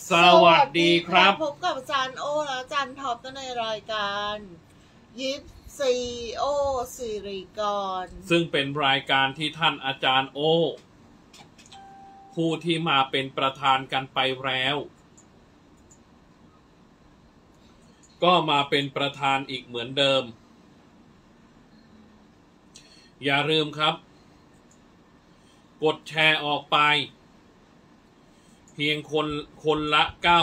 สวัสดีครับพบกับอาจารย์โอและอาจารย์ท็อปในรายการยิปซีโอสิริกรซึ่งเป็นรายการที่ท่านอาจารย์โอผู้ที่มาเป็นประธานกันไปแล้วก็มาเป็นประธานอีกเหมือนเดิมอย่าลืมครับกดแชร์ออกไปเพียงคนละ 9,999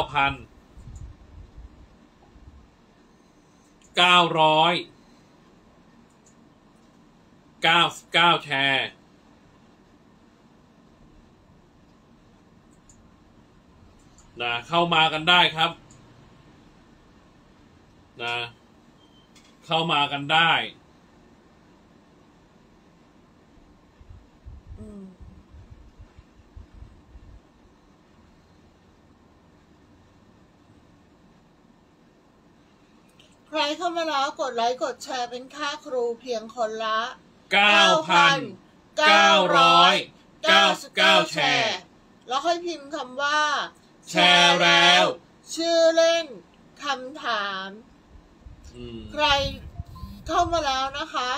แชร์นะเข้ามากันได้ครับนะเข้ามากันได้ใครเข้ามาแล้วกดไลค์กดแชร์เป็นค่าครูเพียงคนละ 9,999 แชร์แล้วค่อยพิมพ์คำว่าแชร์แล้วชื่อเล่นคำถามใครเข้ามาแล้วนะคะ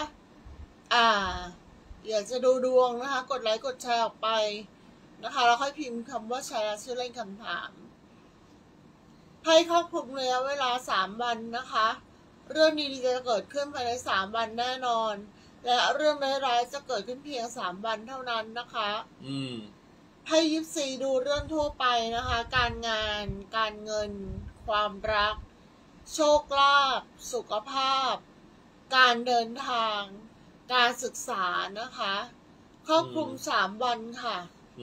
อยากจะดูดวงนะคะกดไลค์กดแชร์ออกไปนะคะแล้วค่อยพิมพ์คำว่าแชร์ชื่อเล่นคำถามให้ครอบคลุมระยะเวลา3 วันนะคะเรื่องดีๆจะเกิดขึ้นภายใน3 วันแน่นอนและเรื่องร้ายๆจะเกิดขึ้นเพียง3 วันเท่านั้นนะคะให้ยิปซีดูเรื่องทั่วไปนะคะการงานการเงินความรักโชคลาภสุขภาพการเดินทางการศึกษานะคะครอบคลุม3 วันค่ะ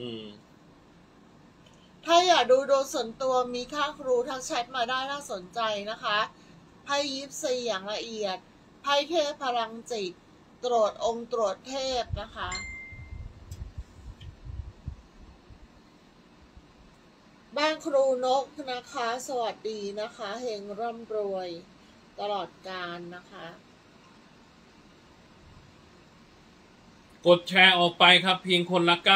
ถ้าอยากดูโดยส่วนตัวมีค่าครูทักแชทมาได้ถ้าสนใจนะคะไพ่ยิปซีอย่างละเอียดไพ่เทพพลังจิตตรวจองค์ตรวจเทพนะคะบ้านครูนกนะคะสวัสดีนะคะเฮงร่ำรวยตลอดกาลนะคะกดแชร์ออกไปครับเพียงคนละ 9,999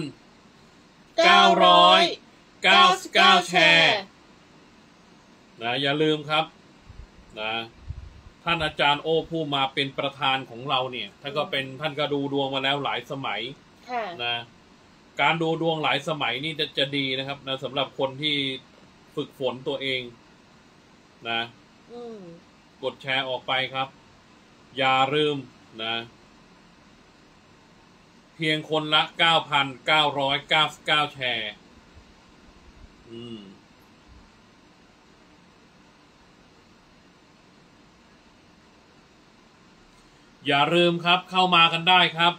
แชร์นะอย่าลืมครับนะท่านอาจารย์โอผู้มาเป็นประธานของเราเนี่ยท่านก็ดูดวงมาแล้วหลายสมัยนะการดูดวงหลายสมัยนี่จะดีนะครับนะสำหรับคนที่ฝึกฝนตัวเองนะกดแชร์ออกไปครับอย่าลืมนะเพียงคนละ 9,999 แชร์อย่าลืมครับเข้ามากันได้ครับ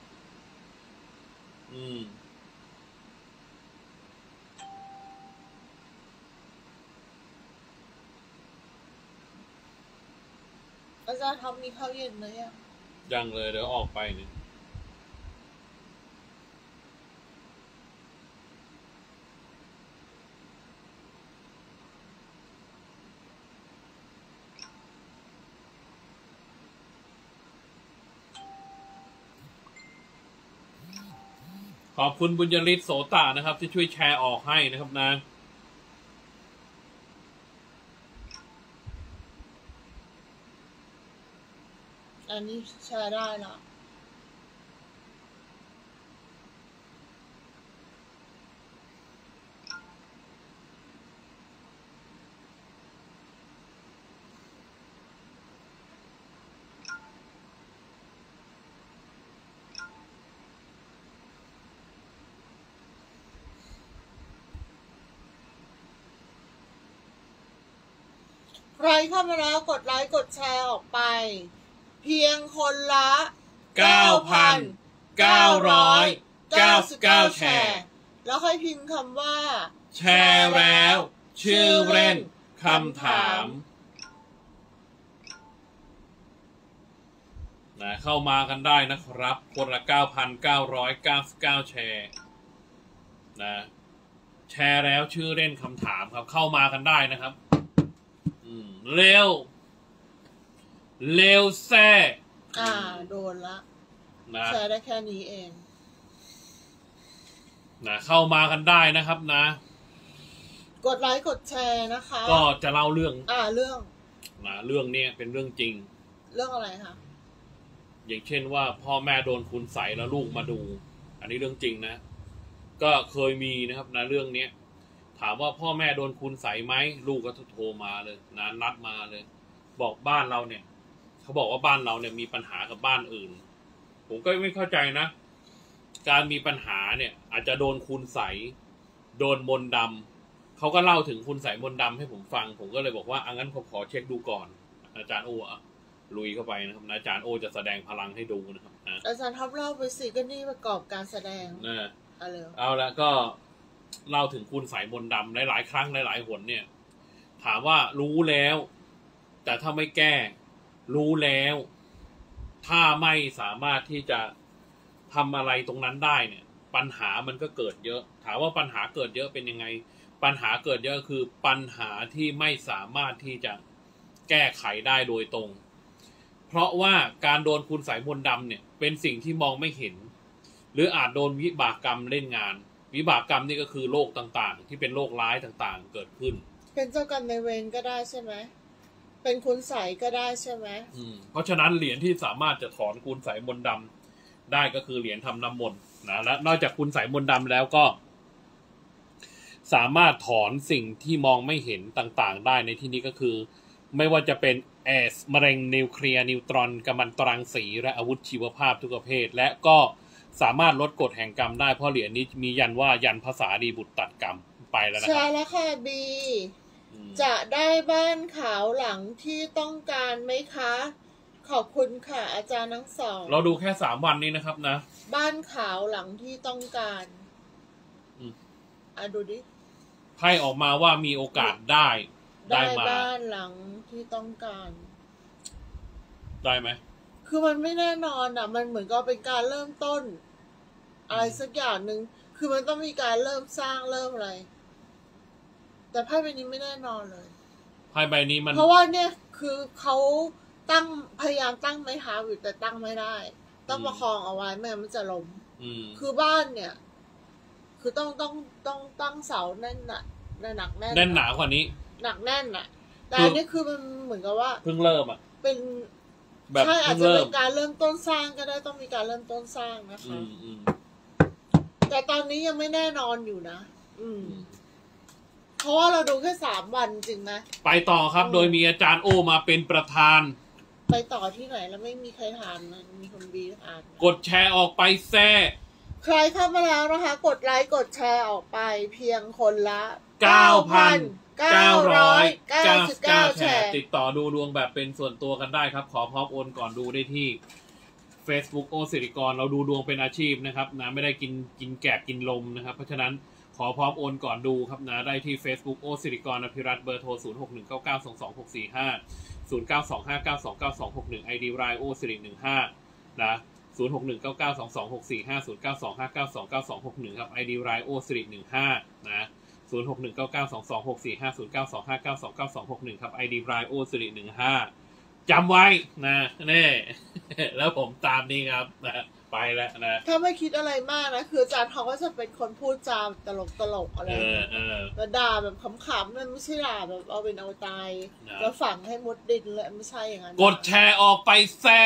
อาจารย์ทำมีข้าวเย็นไหมยังเลยเดี๋ยวออกไปเนี่ยขอบคุณบุญยฤทธิ์โสตานะครับที่ช่วยแชร์ออกให้นะครับนะอันนี้แชร์ได้ละใครเข้ามาแล้วกดไลค์กดแชร์ออกไปเพียงคนละ 9,999 แชร์แล้วค่อยพิมพ์คำว่าแชร์แล้วชื่อเล่นคำถามนะเข้ามากันได้นะครับคนละ 9,999 แชร์นะแชร์แล้วชื่อเล่นคำถามครับเข้ามากันได้นะครับเร็วแซ่โดนละแชร์ได้แค่นี้เองนะเข้ามากันได้นะครับนะกดไลค์กดแชร์นะคะก็จะเล่าเรื่องเรื่องเรื่องนี้เป็นเรื่องจริงเรื่องอะไรคะอย่างเช่นว่าพ่อแม่โดนคุณใส่แล้วลูกมาดู อันนี้เรื่องจริงนะก็เคยมีนะครับนะเรื่องเนี้ยถามว่าพ่อแม่โดนคุณใส่ไหมลูกก็โทรมาเลยนะนัดมาเลย บอกบ้านเราเนี่ยเขาบอกว่าบ้านเราเนี่ยมีปัญหากับบ้านอื่นผมก็ไม่เข้าใจนะการมีปัญหาเนี่ยอาจจะโดนคุณใส่โดนมนต์ดำเขาก็เล่าถึงคุณใส่มนต์ดำให้ผมฟังผมก็เลยบอกว่างั้นผมขอเช็คดูก่อนอาจารย์โอ้ลุยเข้าไปนะครับอาจารย์โอจะแสดงพลังให้ดูนะครับอาจารย์ท็อปเล่าไปสิก็นี่ประกอบการแสดงเอาละก็เล่าถึงคุณใส่มนต์ดำหลายๆครั้งหลายๆหนเนี่ยถามว่ารู้แล้วแต่ถ้าไม่แก้รู้แล้วถ้าไม่สามารถที่จะทำอะไรตรงนั้นได้เนี่ยปัญหามันก็เกิดเยอะถามว่าปัญหาเกิดเยอะเป็นยังไงปัญหาเกิดเยอะคือปัญหาที่ไม่สามารถที่จะแก้ไขได้โดยตรงเพราะว่าการโดนคุณใส่มนต์ดำเนี่ยเป็นสิ่งที่มองไม่เห็นหรืออาจโดนวิบากกรรมเล่นงานวิบากกรรมนี่ก็คือโรคต่างๆที่เป็นโรคร้ายต่างๆเกิดขึ้นเป็นเจ้ากรรมนายเวรก็ได้ใช่ไหมเป็นคุณใส่ก็ได้ใช่ไหมเพราะฉะนั้นเหรียญที่สามารถจะถอนคุณใส่มนต์ดำได้ก็คือเหรียญทำน้ำมนต์นะและนอกจากคุณใส่มนต์ดำแล้วก็สามารถถอนสิ่งที่มองไม่เห็นต่างๆได้ในที่นี้ก็คือไม่ว่าจะเป็นมะเร็งนิวเคลียร์นิวตรอนกัมมันตรังสีและอาวุธชีวภาพทุกประเภทและก็สามารถลดกฎแห่งกรรมได้เพราะเหรียญนี้มียันว่ายันภาษาดีบุตรตัดกรรมไปแล้วนะครับใช่แล้วค่ะบีจะได้บ้านขาวหลังที่ต้องการไหมคะขอบคุณค่ะอาจารย์ทั้งสองเราดูแค่3 วันนี้นะครับนะบ้านขาวหลังที่ต้องการดูดิไพ่ออกมาว่ามีโอกาสได้บ้านหลังที่ต้องการได้ไหมคือมันไม่แน่นอนมันเหมือนกับเป็นการเริ่มต้นอะไรสักอย่างหนึ่งคือมันต้องมีการเริ่มสร้างเริ่มอะไรแต่ไพ่ใบนี้ไม่แน่นอนเลยไพ่ใบนี้มันเพราะว่าเนี่ยคือเขาพยายามตั้งไม้เท้าอยู่แต่ตั้งไม่ได้ต้องประคองเอาไว้ไม่งั้นมันจะล้มคือบ้านเนี่ยคือต้องตั้งเสาแน่นหนักแน่นแน่นหนากว่านี้หนักแน่นแต่อันนี้คือมันเหมือนกับว่าเพิ่งเริ่มเป็นแบบใช่อาจจะเป็นการเริ่มต้นสร้างก็ได้ต้องมีการเริ่มต้นสร้างนะคะแต่ตอนนี้ยังไม่แน่นอนอยู่นะเพราะว่าเราดูแค่3 วันจริงไหมไปต่อครับโดยมีอาจารย์โอมาเป็นประธานไปต่อที่ไหนแล้วไม่มีใครถามนะมีคนบีถามกดแชร์ออกไปแซ่ใครเข้ามาแล้วนะคะกดไลค์กดแชร์ออกไปเพียงคนละ 9,999 แชร์ติดต่อดูดวงแบบเป็นส่วนตัวกันได้ครับขอพร้อมโอนก่อนดูได้ที่ Facebook โอสิริกรเราดูดวงเป็นอาชีพนะครับนะไม่ได้กินแกบกินลมนะครับเพราะฉะนั้นขอพร้อมโอนก่อนดูครับนะได้ที่ Facebook โอสิริกรอภิรัตน์เบอร์โทร0619922645 0925929261 ID Line โอสิริ15นะ0619922645 0925929261ครับ ID Line โอสิริ15นะ0619922645 0925929261ครับ ID Line โอสิริ15จำไว้นะแน่แล้วผมตามนี้ครับนะไปแล้วนะถ้าไม่คิดอะไรมากนะคืออาจารย์เขาก็จะเป็นคนพูดจาตลกอะไรแล้วด่าแบบขำๆนั่นไม่ใช่ด่าแบบเอาเป็นเอาตายแล้วฝังให้มดดินเลยไม่ใช่อย่างนั้นกดแชร์ออกไปแซ่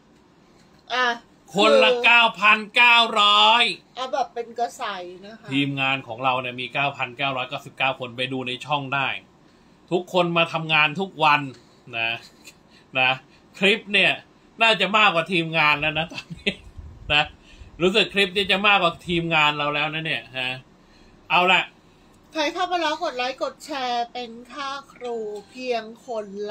คนละ 9,900 แบบเป็นกระใสนะคะทีมงานของเราเนี่ยมี 9,999 คนไปดูในช่องได้ทุกคนมาทำงานทุกวันนะคลิปเนี่ยน่าจะมากกว่าทีมงานแล้วนะตอนนี้นะรู้สึกคลิปนี้จะมากกว่าทีมงานเราแล้วนะเนี่ยฮะเอาละใครเข้ามาแล้วกดไลค์กดแชร์เป็นค่าครูเพียงคนละ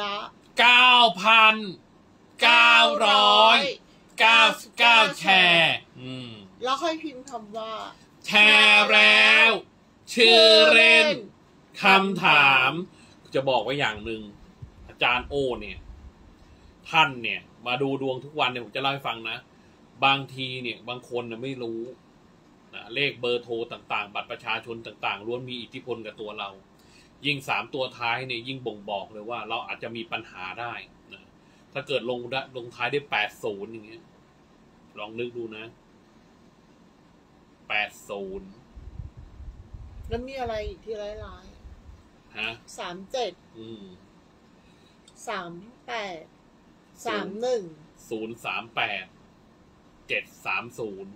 9,999 แชร์แล้วค่อยพิมพ์คำว่าแชร์แล้วชื่อเล่นคำถามจะบอกไว้อย่างหนึ่งอาจารย์โอเนี่ยท่านเนี่ยมาดูดวงทุกวันเนี่ยผมจะเล่าให้ฟังนะบางทีเนี่ยบางคนเนี่ยไม่รู้นะเลขเบอร์โทรต่างๆบัตรประชาชนต่างๆล้วนมีอิทธิพลกับตัวเรายิ่ง3 ตัวท้ายเนี่ยยิ่งบ่งบอกเลยว่าเราอาจจะมีปัญหาได้นะถ้าเกิดลงท้ายได้80อย่างเงี้ยลองนึกดูนะ80 แล้วมีอะไรอีกที่ร้ายฮะ 37 38 31 038 730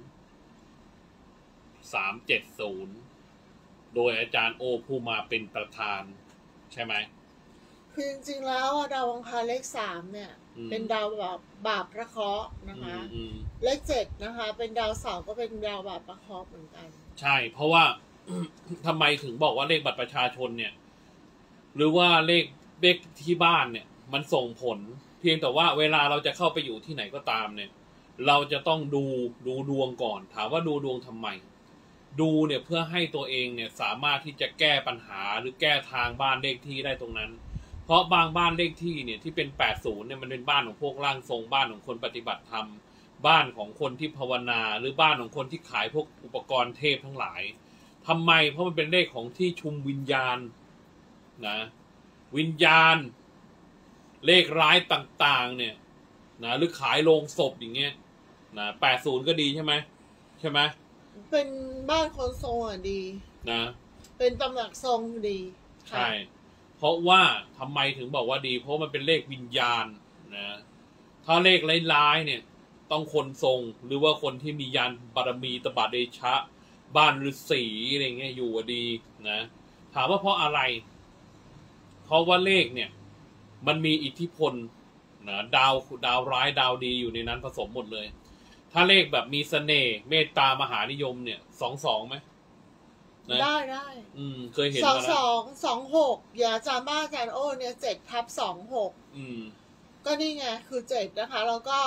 370โดยอาจารย์โอผู้มาเป็นประธานใช่ไหมคือจริงๆแล้วดาวอังคารเลข3เนี่ยเป็นดาวแบบบาปพระเคราะห์นะคะเลข7นะคะเป็นดาวเสาร์ก็เป็นดาวบาปพระเคราะห์เหมือนกันใช่เพราะว่า ทำไมถึงบอกว่าเลขบัตรประชาชนเนี่ยหรือว่าเลขที่บ้านเนี่ยมันส่งผลเพียงแต่ว่าเวลาเราจะเข้าไปอยู่ที่ไหนก็ตามเนี่ยเราจะต้องดูดวงก่อนถามว่าดูดวงทำไมดูเนี่ยเพื่อให้ตัวเองเนี่ยสามารถที่จะแก้ปัญหาหรือแก้ทางบ้านเลขที่ได้ตรงนั้นเพราะบางบ้านเลขที่เนี่ยที่เป็น80เนี่ยมันเป็นบ้านของพวกร่างทรงบ้านของคนปฏิบัติธรรมบ้านของคนที่ภาวนาหรือบ้านของคนที่ขายพวกอุปกรณ์เทพทั้งหลายทำไมเพราะมันเป็นเลขของที่ชุมวิญญาณนะวิญญาณเลขร้ายต่างๆเนี่ยนะหรือขายโลงศพอย่างเงี้ยนะ80ก็ดีใช่ไหมเป็นบ้านคนทรงอ่ะดีนะเป็นตำหนักทรงดีใช่เพราะว่าทำไมถึงบอกว่าดีเพราะมันเป็นเลขวิญญาณนะถ้าเลขร้ายๆเนี่ยต้องคนทรงหรือว่าคนที่มียานบารมีตบะเดชะบ้านฤาษีอะไรเงี้ยอยู่ดีนะถามว่าเพราะอะไรเพราะว่าเลขเนี่ยมันมีอิทธิพลนะดาวร้ายดาวดีอยู่ในนั้นผสมหมดเลยถ้าเลขแบบมีเสน่ห์เมตตามหานิยมเนี่ย22ไหมได้เคยเห็นมาแล้ว 26อย่าจำบ้านอาจารย์โอ้เนี่ย7/26ก็นี่ไงคือ7นะคะแล้วก็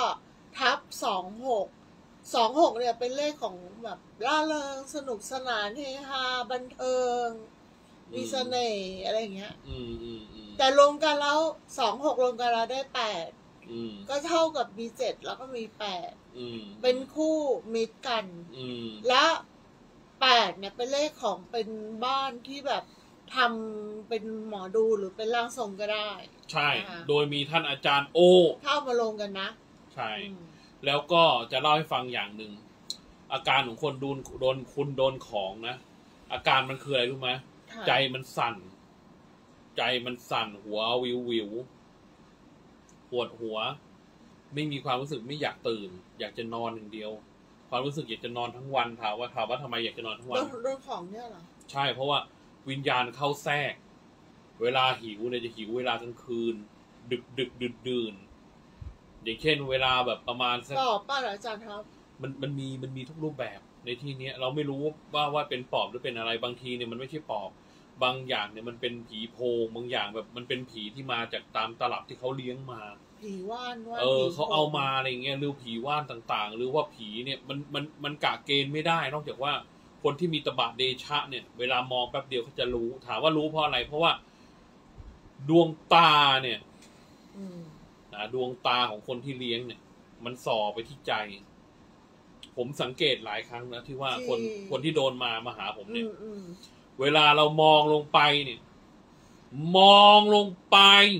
/26เนี่ยเป็นเลขของแบบร่าเริงสนุกสนานเฮฮาบันเทิงมีเสน่ห์อะไรอย่างเงี้ยแต่รวมกันแล้ว26รวมกันแล้วได้8ก็เท่ากับมี7แล้วก็มี8เป็นคู่มิตรกันและ8เนี่ยเป็นเลขของเป็นบ้านที่แบบทำเป็นหมอดูหรือเป็นร่างทรงก็ได้ใช่โดยมีท่านอาจารย์โอเข้ามาลงกันนะใช่แล้วก็จะเล่าให้ฟังอย่างหนึ่งอาการของคนโดนของนะอาการมันคืออะไรรู้ไหมใจมันสั่นหัววิวปวดหัวไม่มีความรู้สึกไม่อยากตื่นอยากจะนอนอย่างเดียวความรู้สึกอยากจะนอนทั้งวันถามว่าทำไมอยากจะนอนทั้งวันโดนของเนี่ยเหรอใช่เพราะว่าวิญญาณเข้าแทรกเวลาหิวเนี่ยจะหิวเวลากลางคืนดึกดื่นอย่างเช่นเวลาแบบประมาณสักปอบป่ะอาจารย์ครับมันมีทุกรูปแบบในที่นี้เราไม่รู้ว่าเป็นปอบหรือเป็นอะไรบางทีเนี่ยมันไม่ใช่ปอบบางอย่างเนี่ยมันเป็นผีโพงบางอย่างแบบมันเป็นผีที่มาจากตามตลับที่เขาเลี้ยงมาผีว่านเขาเอามาอะไรเงี้ยหรือผีว่านต่างๆหรือว่าผีเนี่ยมันกะเกณฑ์ไม่ได้นอกจากว่าคนที่มีตบะเดชะเนี่ยเวลามองแป๊บเดียวเขาจะรู้ถามว่ารู้เพราะอะไรเพราะว่าดวงตาเนี่ยดวงตาของคนที่เลี้ยงเนี่ยมันส่อไปที่ใจผมสังเกตหลายครั้งนะที่ว่าคนที่โดนมาหาผมเนี่ยเวลาเรามองลงไปเนี่ยมองลงไป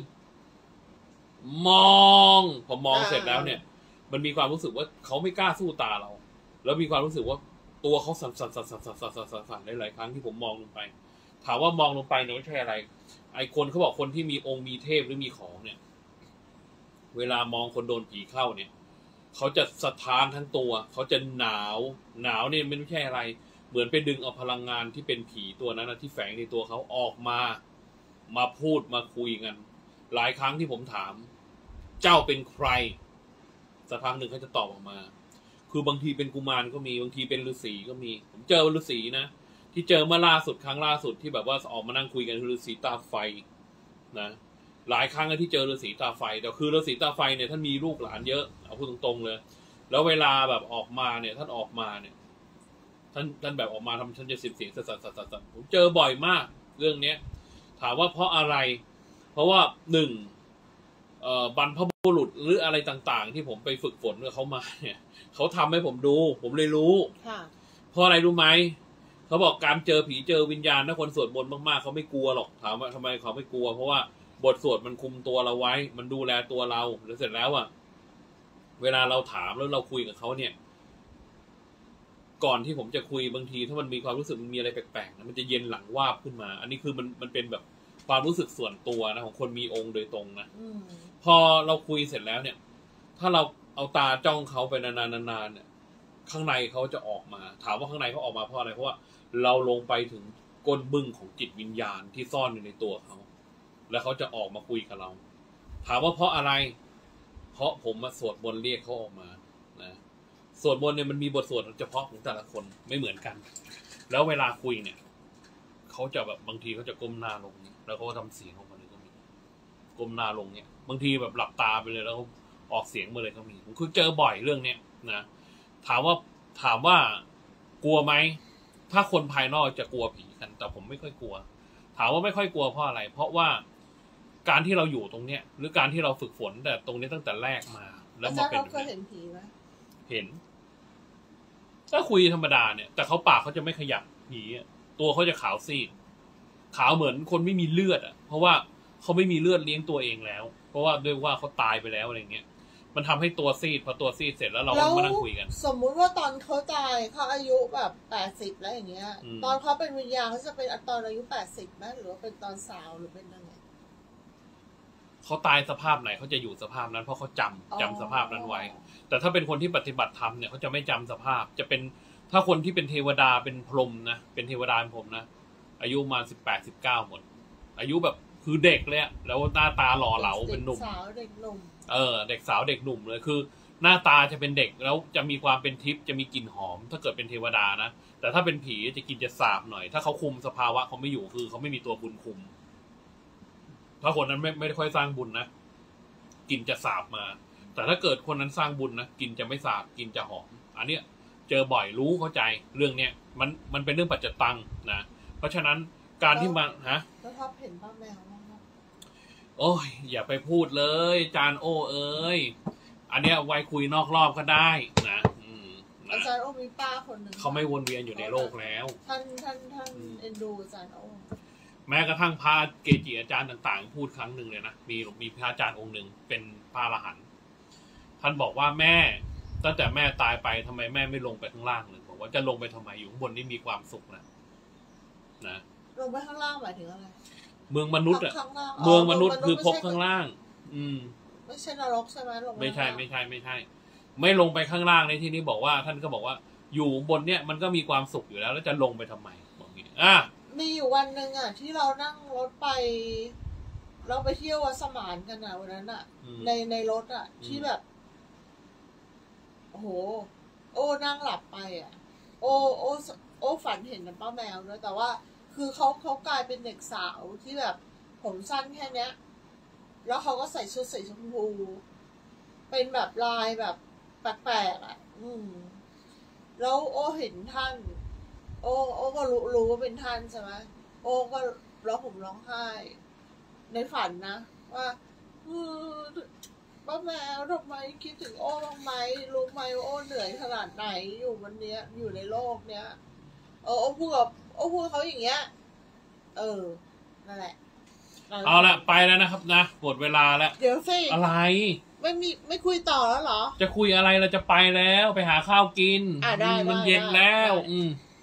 พอมองเสร็จแล้วเนี่ยมันมีความรู้สึกว่าเขาไม่กล้าสู้ตาเราแล้วมีความรู้สึกว่าตัวเขาสั่นหลายๆครั้งที่ผมมองลงไปถามว่ามองลงไปเนี่ยไม่ใช่อะไรไอ้คนเขาบอกคนที่มีองค์มีเทพหรือมีของเนี่ยเวลามองคนโดนผีเข้าเนี่ยเขาจะสะท้านทั้งตัวเขาจะหนาวเนี่ยไม่ใช่อะไรเหมือนไปดึงเอาพลังงานที่เป็นผีตัวนั้นที่แฝงในตัวเขาออกมาพูดมาคุยกันหลายครั้งที่ผมถามเจ้าเป็นใครสักพักหนึ่งเขาจะตอบออกมาคือบางทีเป็นกุมารก็มีบางทีเป็นฤาษีก็มีผมเจอฤาษีนะที่เจอเมื่อครั้งล่าสุดที่แบบว่าออกมานั่งคุยกันคือฤาษีตาไฟนะหลายครั้งที่เจอฤาษีตาไฟแต่คือฤาษีตาไฟเนี่ยท่านมีลูกหลานเยอะเอาพูดตรงๆเลยแล้วเวลาแบบออกมาเนี่ยท่านออกมาเนี่ยท่านแบบออกมาทำฉันจะเสียงสั่นผมเจอบ่อยมากเรื่องเนี้ยถามว่าเพราะอะไรเพราะว่าบรรพบุรุษหรืออะไรต่างๆที่ผมไปฝึกฝนกับเขามาเนี่ยเขาทำให้ผมดูผมเลยรู้เพราะอะไรรู้ไหมเขาบอกการเจอผีเจอวิญญาณถ้าคนสวดมนต์มากๆเขาไม่กลัวหรอกถามว่าทำไมเขาไม่กลัวเพราะว่าบทสวดมันคุมตัวเราไว้มันดูแลตัวเราแล้วเสร็จแล้วเวลาเราถามแล้วเราคุยกับเขาเนี่ยก่อนที่ผมจะคุยบางทีถ้ามันมีความรู้สึกมันมีอะไรแปลกๆนะมันจะเย็นหลังวาบขึ้นมาอันนี้คือมันเป็นแบบความรู้สึกส่วนตัวนะของคนมีองค์โดยตรงนะ พอเราคุยเสร็จแล้วเนี่ยถ้าเราเอาตาจ้องเขาไปนานๆเนี่ยข้างในเขาจะออกมาถามว่าข้างในเขาออกมาเพราะอะไรเพราะว่าเราลงไปถึงก้นบึ้งของจิตวิญญาณที่ซ่อนอยู่ในตัวเขาแล้วเขาจะออกมาคุยกับเราถามว่าเพราะอะไรเพราะผมมาสวดมนต์เรียกเขาออกมานะสวดมนต์เนี่ยมันมีบทสวดเฉพาะของแต่ละคนไม่เหมือนกันแล้วเวลาคุยเนี่ยเขาจะแบบบางทีเขาจะก้มหน้าลงแล้วเขาก็ทำเสียงออกมาเลยก็มีก้มหน้าลงเนี่ยบางทีแบบหลับตาไปเลยแล้วออกเสียงมาเลยก็มีผมคือเจอบ่อยเรื่องเนี้ยนะถามว่ากลัวไหมถ้าคนภายนอกจะกลัวผีกันแต่ผมไม่ค่อยกลัวถามว่าไม่ค่อยกลัวเพราะอะไรเพราะว่าการที่เราอยู่ตรงเนี้ยหรือการที่เราฝึกฝนแต่ตรงนี้ตั้งแต่แรกมาแล้วมาเป็นเคยเห็นผีไหมเห็นถ้าคุยธรรมดาเนี่ยแต่เขาปากเขาจะไม่ขยับผีตัวเขาจะขาวซีดขาวเหมือนคนไม่มีเลือดอ่ะเพราะว่าเขาไม่มีเลือดเลี้ยงตัวเองแล้วเพราะว่าด้วยว่าเขาตายไปแล้วอะไรเงี้ยมันทำให้ตัวซีดพอตัวซีดเสร็จแล้วเรามานั่งคุยกันสมมุติว่าตอนเขาตายเขาอายุแบบ80แล้วอย่างเงี้ยตอนเขาเป็นวิญญาณเขาจะเป็นตอนอายุ80ไหมหรือว่าเป็นตอนสาวหรือเป็นยังไงเขาตายสภาพไหนเขาจะอยู่สภาพนั้นเพราะเขาจำสภาพนั้นไว้แต่ถ้าเป็นคนที่ปฏิบัติธรรมเนี่ยเขาจะไม่จำสภาพจะเป็นถ้าคนที่เป็นเทวดาเป็นพรหมนะเป็นเทวดาเป็นพรหมนะอายุมา18-19หมดอายุแบบคือเด็กเลยแล้วหน้าตาหล่อเหลาเป็นหนุ่มสาวเด็กหนุ่มเด็กสาวเด็กหนุ่มเลยคือหน้าตาจะเป็นเด็กแล้วจะมีความเป็นทิพย์จะมีกลิ่นหอมถ้าเกิดเป็นเทวดานะแต่ถ้าเป็นผีจะกินจะสาบหน่อยถ้าเขาคุมสภาวะเขาไม่อยู่คือเขาไม่มีตัวบุญคุมถ้าคนนั้นไม่ค่อยสร้างบุญนะกินจะสาบมาแต่ถ้าเกิดคนนั้นสร้างบุญนะกินจะไม่สาบกินจะหอมอันเนี้ยเจอบ่อยรู้เข้าใจเรื่องเนี้ยมันเป็นเรื่องปัจจตังนะเพราะฉะนั้นการที่มาแล้วชอบเห็นป้าแมวมั้งครับโอ้ยอย่าไปพูดเลยจานโอเอ้ยอันเนี้ยไว้คุยนอกรอบก็ได้นะอาจารย์โอมีป้าคนหนึ่งเขาไม่วนเวียนอยู่ในโลกแล้วท่านเอ็นดูอาจารย์โอแม้กระทั่งพระเกจิอาจารย์ต่างๆพูดครั้งหนึ่งเลยนะมีพระอาจารย์องค์หนึ่งเป็นพระอรหันต์ท่านบอกว่าแม่ตั้งแต่แม่ตายไปทำไมแม่ไม่ลงไปข้างล่างเลยบอกว่าจะลงไปทำไมอยู่ข้างบนนี่มีความสุขนะลงไปข้างล่างหมายถึงอะไรเมืองมนุษย์อ่ะเมืองมนุษย์คือพบข้างล่างไม่ใช่นรกใช่ไหมลงไม่ใช่ไม่ลงไปข้างล่างในที่นี้บอกว่าท่านก็บอกว่าอยู่บนเนี่ยมันก็มีความสุขอยู่แล้วจะลงไปทำไมบอกงี้มีอยู่วันหนึ่งอ่ะที่เรานั่งรถไปเราไปเที่ยววัดสมานกันอ่ะวันนั้นอ่ะในรถอ่ะที่แบบโอ้โหโอ้นั่งหลับไปอ่ะโอ้ฝันเห็นป้าแมวด้วยแต่ว่าคือเขากลายเป็นเด็กสาวที่แบบผมสั้นแค่เนี้ยแล้วเขาก็ใส่ชุดสีชมพูเป็นแบบลายแบบแปลกๆอ่ะแล้วโอ้เห็นท่านโอ้ก็รู้ว่าเป็นท่านใช่ไหมโอ้ก็ร้องห่มร้องไห้ในฝันนะว่าป้าแมวทำไมคิดถึงโอ้บ้างไหมรู้ไหมว่าโอ้เหนื่อยขนาดไหนอยู่วันเนี้ยอยู่ในโลกเนี้ยโอ้พูดเขาอย่างเงี้ยนั่นแหละเอาละไปแล้วนะครับนะหมดเวลาแล้วเดี๋ยวสิอะไรไม่คุยต่อแล้วเหรอจะคุยอะไรเราจะไปแล้วไปหาข้าวกินได้มันเย็นแล้ว